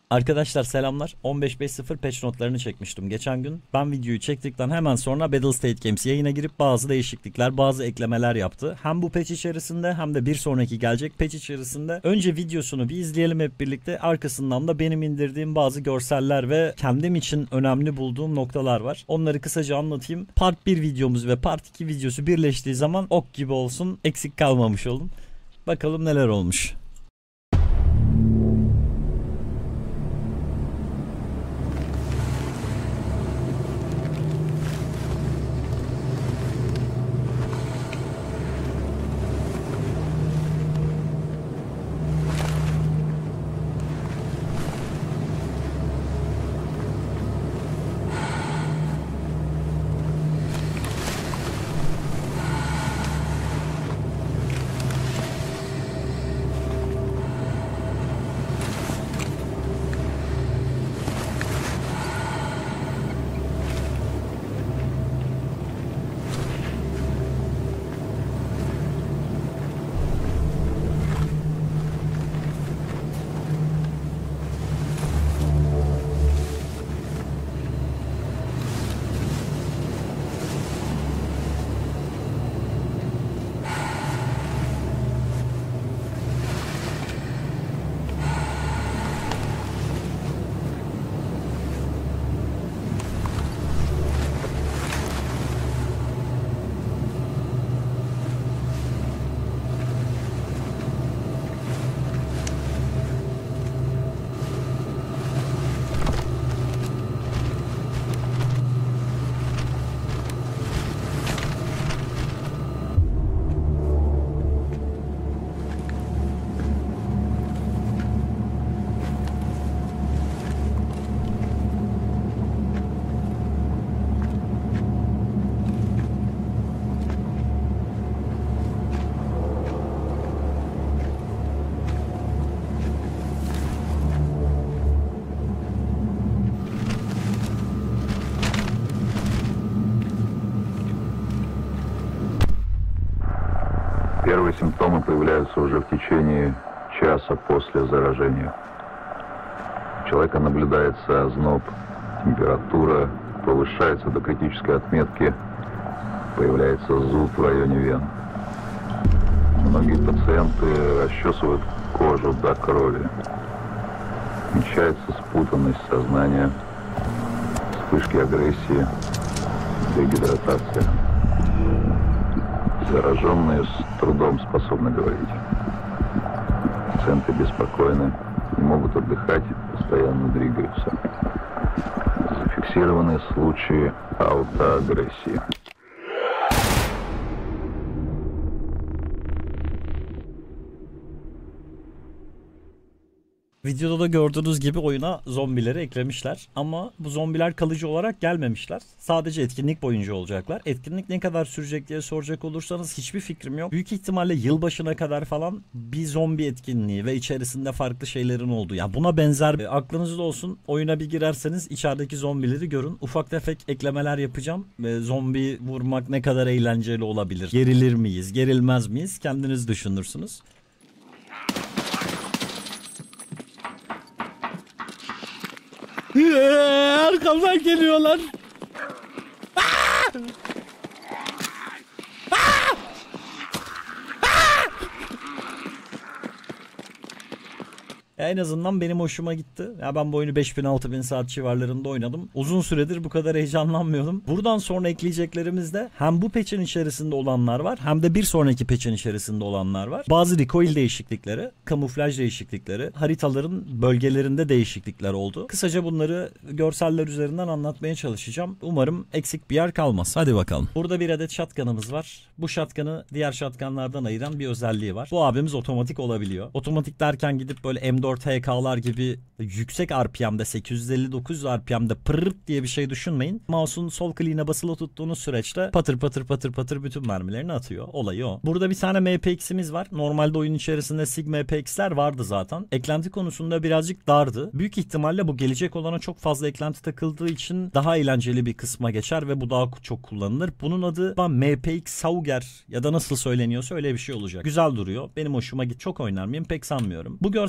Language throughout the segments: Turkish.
Arkadaşlar selamlar. 15.5.0 patch notlarını çekmiştim geçen gün. Ben videoyu çektikten hemen sonra Battlestate Games yayına girip bazı değişiklikler, bazı eklemeler yaptı. Hem bu patch içerisinde hem de bir sonraki gelecek patch içerisinde. Önce videosunu bir izleyelim hep birlikte. Arkasından da benim indirdiğim bazı görseller ve kendim için önemli bulduğum noktalar var. Onları kısaca anlatayım. Part 1 videomuz ve Part 2 videosu birleştiği zaman ok gibi olsun, eksik kalmamış olun. Bakalım neler olmuş. Первые симптомы появляются уже в течение часа после заражения. У человека наблюдается озноб, температура повышается до критической отметки, появляется зуд в районе вен. Многие пациенты расчесывают кожу до крови. Отмечается спутанность сознания, вспышки агрессии, дегидратация. Зараженные с трудом способны говорить. Пациенты беспокойны, не могут отдыхать, постоянно двигаются. Зафиксированы случаи аутоагрессии. Videoda da gördüğünüz gibi oyuna zombileri eklemişler ama bu zombiler kalıcı olarak gelmemişler. Sadece etkinlik boyunca olacaklar. Etkinlik ne kadar sürecek diye soracak olursanız hiçbir fikrim yok. Büyük ihtimalle yılbaşına kadar falan bir zombi etkinliği ve içerisinde farklı şeylerin olduğu. Yani buna benzer aklınızda olsun, oyuna bir girerseniz içerideki zombileri görün. Ufak tefek eklemeler yapacağım ve zombi vurmak ne kadar eğlenceli olabilir? Gerilir miyiz, gerilmez miyiz? Kendiniz düşünürsünüz. Arkamdan geliyorlar. En azından benim hoşuma gitti. Ya ben bu oyunu 5000-6000 saat civarlarında oynadım. Uzun süredir bu kadar heyecanlanmıyordum. Buradan sonra ekleyeceklerimiz de hem bu patch'in içerisinde olanlar var hem de bir sonraki patch'in içerisinde olanlar var. Bazı recoil değişiklikleri, kamuflaj değişiklikleri, haritaların bölgelerinde değişiklikler oldu. Kısaca bunları görseller üzerinden anlatmaya çalışacağım. Umarım eksik bir yer kalmaz. Hadi bakalım. Burada bir adet shotgun'ımız var. Bu shotgun'ı diğer shotgun'lardan ayıran bir özelliği var. Bu abimiz otomatik olabiliyor. Otomatik derken gidip böyle M4 HK'lar gibi yüksek RPM'de 850-900 RPM'de pırırt diye bir şey düşünmeyin. Mouse'un sol kliğine basılı tuttuğunuz süreçte patır patır patır patır bütün mermilerini atıyor. Olayı o. Burada bir tane MPX'imiz var. Normalde oyun içerisinde SIG MPX'ler vardı zaten. Eklenti konusunda birazcık dardı. Büyük ihtimalle bu gelecek olana çok fazla eklenti takıldığı için daha eğlenceli bir kısma geçer ve bu daha çok kullanılır. Bunun adı MPX Sauger ya da nasıl söyleniyorsa öyle bir şey olacak. Güzel duruyor. Benim hoşuma gitti. Çok oynar mıyım? Pek sanmıyorum. Bu görsel arenada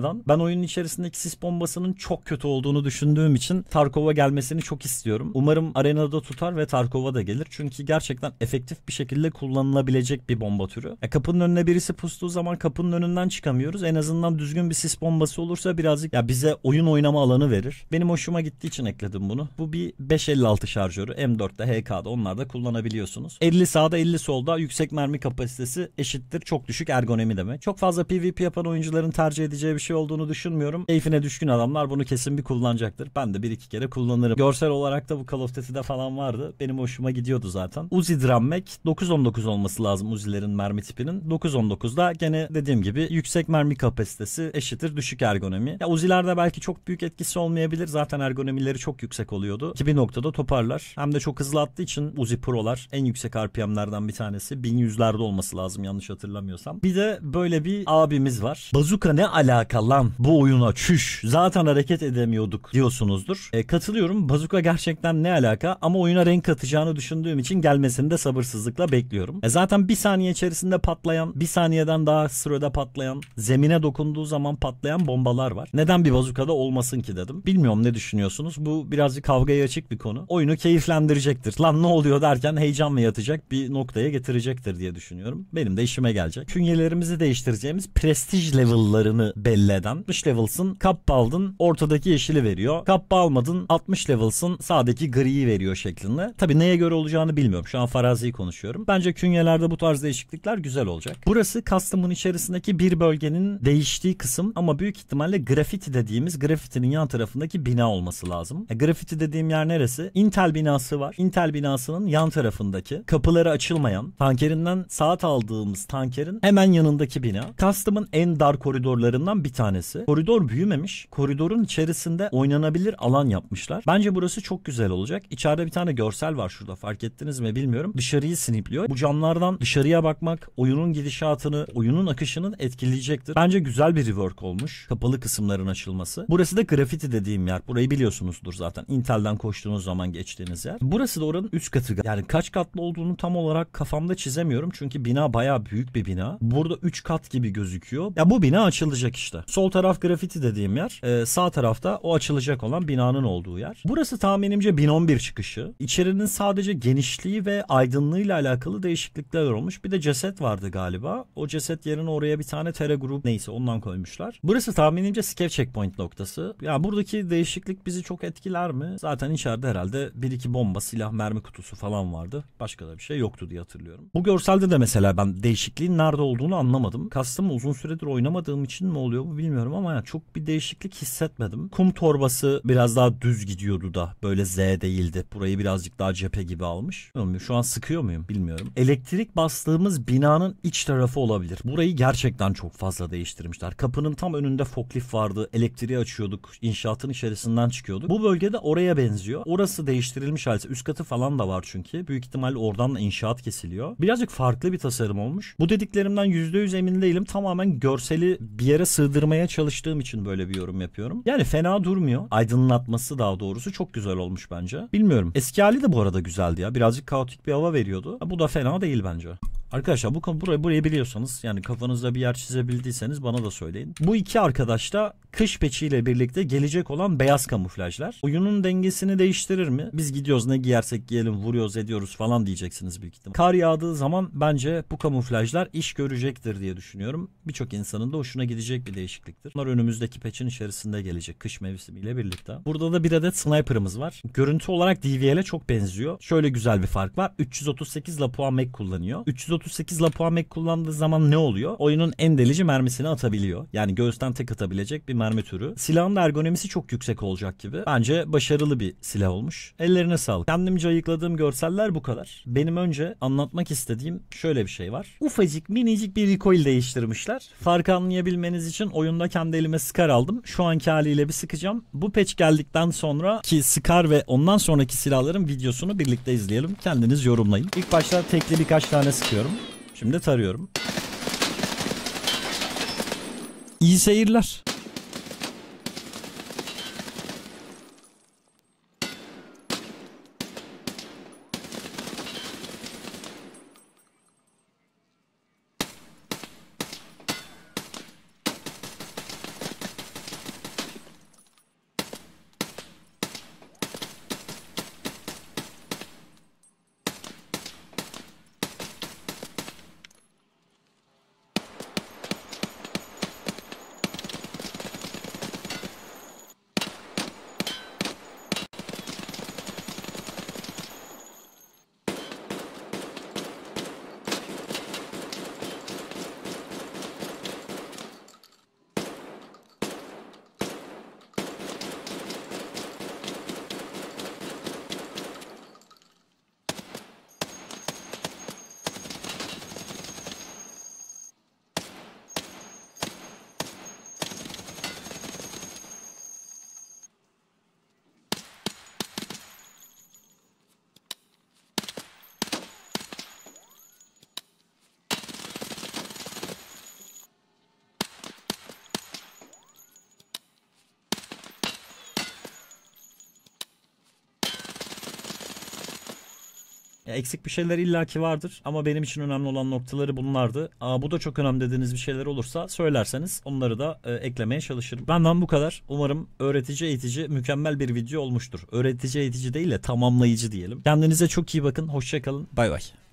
oynamadan ben oyunun içerisindeki sis bombasının çok kötü olduğunu düşündüğüm için Tarkov'a gelmesini çok istiyorum. Umarım arenada tutar ve Tarkov'a da gelir. Çünkü gerçekten efektif bir şekilde kullanılabilecek bir bomba türü. Kapının önüne birisi pustuğu zaman kapının önünden çıkamıyoruz. En azından düzgün bir sis bombası olursa birazcık bize oyun oynama alanı verir. Benim hoşuma gittiği için ekledim bunu. Bu bir 5.56 şarjörü. M4'te, HK'da onlarda kullanabiliyorsunuz. 50 sağda 50 solda yüksek mermi kapasitesi eşittir çok düşük ergonomi demek. Çok fazla PvP yapan oyuncuların tercih edeceği bir şey olduğunu düşünmüyorum. Keyfine düşkün adamlar bunu kesin bir kullanacaktır. Ben de bir iki kere kullanırım. Görsel olarak da bu Call of Duty'de falan vardı. Benim hoşuma gidiyordu zaten. Uzi Drum Mag 919 olması lazım Uzi'lerin mermi tipinin. 919'da gene dediğim gibi yüksek mermi kapasitesi eşittir düşük ergonomi. Uzi'lerde belki çok büyük etkisi olmayabilir. Zaten ergonomileri çok yüksek oluyordu. Ki bir noktada toparlar. Hem de çok hızlı attığı için Uzi Pro'lar en yüksek RPM'lerden bir tanesi. 1100'lerde olması lazım yanlış hatırlamıyorsam. Bir de böyle bir abimiz var. Bazuka ne alaka lan bu oyuna çüş. Zaten hareket edemiyorduk diyorsunuzdur. Katılıyorum. Bazuka gerçekten ne alaka ama oyuna renk katacağını düşündüğüm için gelmesini de sabırsızlıkla bekliyorum. Zaten bir saniye içerisinde patlayan, bir saniyeden daha sürede patlayan, zemine dokunduğu zaman patlayan bombalar var. Neden bir bazukada olmasın ki dedim. Bilmiyorum ne düşünüyorsunuz. Bu birazcık kavgaya açık bir konu. Oyunu keyiflendirecektir. Lan ne oluyor derken heyecanla yatacak bir noktaya getirecektir diye düşünüyorum. Benim de işime gelecek. Künyelerimizi değiştireceğimiz prestij level'larını belli eden 60 level'sın kappa aldın ortadaki yeşili veriyor. Kappa almadın 60 level'sın sağdaki griyi veriyor şeklinde. Tabii neye göre olacağını bilmiyorum. Şu an farazi konuşuyorum. Bence künyelerde bu tarz değişiklikler güzel olacak. Burası custom'ın içerisindeki bir bölgenin değiştiği kısım ama büyük ihtimalle grafiti dediğimiz grafitinin yan tarafındaki bina olması lazım. Grafiti dediğim yer neresi? Intel binası var. Intel binasının yan tarafındaki kapıları açılmayan tankerinden saat aldığımız tankerin hemen yanındaki bina. Custom'ın en dar koridorlarından bir tanesi. Koridor büyümemiş. Koridorun içerisinde oynanabilir alan yapmışlar. Bence burası çok güzel olacak. İçeride bir tane görsel var şurada. Fark ettiniz mi bilmiyorum. Dışarıyı snipliyor. Bu camlardan dışarıya bakmak oyunun gidişatını, oyunun akışını etkileyecektir. Bence güzel bir rework olmuş. Kapalı kısımların açılması. Burası da grafiti dediğim yer. Burayı biliyorsunuzdur zaten. Intel'den koştuğunuz zaman geçtiğiniz yer. Burası da oranın üst katı. Yani kaç katlı olduğunu tam olarak kafamda çizemiyorum. Çünkü bina bayağı büyük bir bina. Burada 3 kat gibi gözüküyor. Ya bu bina açılacak işte. Sol taraf grafiti dediğim yer. Sağ tarafta o açılacak olan binanın olduğu yer. Burası tahminimce 1011 çıkışı. İçerinin sadece genişliği ve aydınlığıyla alakalı değişiklikler olmuş. Bir de ceset vardı galiba. O ceset yerine oraya bir tane Terra Group neyse ondan koymuşlar. Burası tahminimce scav checkpoint noktası. Ya buradaki değişiklik bizi çok etkiler mi? Zaten içeride herhalde 1-2 bomba, silah, mermi kutusu falan vardı. Başka da bir şey yoktu diye hatırlıyorum. Bu görselde de mesela ben değişikliğin nerede olduğunu anlamadım. Custom uzun süredir oynamadığım için mi oluyor bu bilmiyorum ama ya çok bir değişiklik hissetmedim. Kum torbası biraz daha düz gidiyordu da böyle Z değildi. Burayı birazcık daha cephe gibi almış. Bilmiyorum, şu an sıkıyor muyum bilmiyorum. Elektrik bastığımız binanın iç tarafı olabilir. Burayı gerçekten çok fazla değiştirmişler. Kapının tam önünde forklift vardı. Elektriği açıyorduk. İnşaatın içerisinden çıkıyorduk. Bu bölgede oraya benziyor. Orası değiştirilmiş halde. Üst katı falan da var çünkü. Büyük ihtimalle oradan da inşaat kesiliyor. Birazcık farklı bir tasarım olmuş. Bu dediklerimden %100 emin değilim. Tamamen görseli bir yere sığdırmaya çalıştığım için böyle bir yorum yapıyorum. Yani fena durmuyor. Aydınlatması daha doğrusu çok güzel olmuş bence. Bilmiyorum. Eski hali de bu arada güzeldi ya. Birazcık kaotik bir hava veriyordu. Bu da fena değil bence. Arkadaşlar burayı biliyorsanız yani kafanızda bir yer çizebildiyseniz bana da söyleyin. Bu iki arkadaş da kış peçiyle birlikte gelecek olan beyaz kamuflajlar. Oyunun dengesini değiştirir mi? Biz gidiyoruz ne giyersek giyelim vuruyoruz ediyoruz falan diyeceksiniz büyük ihtimal. Kar yağdığı zaman bence bu kamuflajlar iş görecektir diye düşünüyorum. Birçok insanın da hoşuna gidecek bir değişikliktir. Bunlar önümüzdeki patch'in içerisinde gelecek kış mevsimiyle birlikte. Burada da bir adet sniper'ımız var. Görüntü olarak DVL'e çok benziyor. Şöyle güzel bir fark var. 338 Lapua Mag kullanıyor. 338 Lapua Mag kullandığı zaman ne oluyor? Oyunun en delici mermisini atabiliyor. Yani göğüsten tek atabilecek bir mermi türü. Silahın ergonomisi çok yüksek olacak gibi. Bence başarılı bir silah olmuş. Ellerine sağlık. Kendimce ayıkladığım görseller bu kadar. Benim önce anlatmak istediğim şöyle bir şey var. Ufacık minicik bir recoil değiştirmişler. Farkı anlayabilmeniz için oyunda kendi elime Scar aldım. Şu anki haliyle bir sıkacağım. Bu patch geldikten sonra ki Scar ve ondan sonraki silahların videosunu birlikte izleyelim. Kendiniz yorumlayın. İlk başta tekli birkaç tane sıkıyorum. Şimdi tarıyorum. İyi seyirler. Eksik bir şeyler illaki vardır ama benim için önemli olan noktaları bunlardı. Bu da çok önemli dediğiniz bir şeyler olursa söylerseniz onları da eklemeye çalışırım. Benden bu kadar. Umarım öğretici, eğitici, mükemmel bir video olmuştur. Öğretici, eğitici değil de tamamlayıcı diyelim. Kendinize çok iyi bakın. Hoşça kalın. Bay bay.